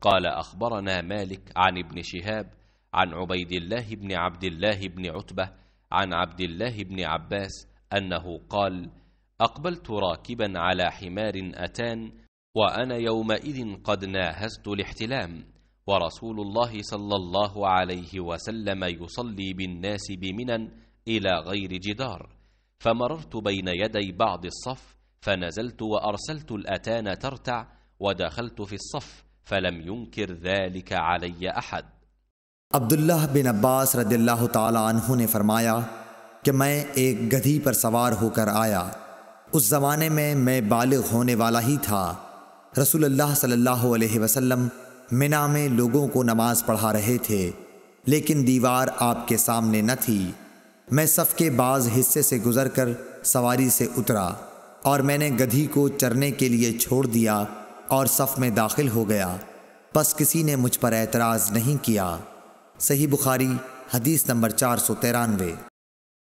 قال أخبرنا مالك عن ابن شهاب عن عبيد الله بن عبد الله بن عتبة عن عبد الله بن عباس أنه قال: أقبلت راكبا على حمار أتان وأنا يومئذ قد ناهزت الاحتلام، ورسول الله صلى الله عليه وسلم يصلي بالناس بمنى إلى غير جدار، فمررت بين يدي بعض الصف فنزلت وأرسلت الأتان ترتع ودخلت في الصف فلم ينكر ذلك علي أحد। अब्दुल्लाह बिन अब्बास रदिल्लाहु ताला अन्हु ने फरमाया कि मैं एक गधी पर सवार होकर आया। उस ज़माने में मैं बालिग होने वाला ही था। रसूलुल्लाह सल्लल्लाहु अलैहि वसल्लम मिना में लोगों को नमाज पढ़ा रहे थे, लेकिन दीवार आपके सामने न थी। मैं सफ़ के बाज़ हिस्से से गुज़रकर सवारी से उतरा और मैंने गधी को चरने के लिए छोड़ दिया और सफ़ में दाखिल हो गया। बस किसी ने मुझ पर एतराज़ नहीं किया। सही बुखारी हदीस नंबर 493।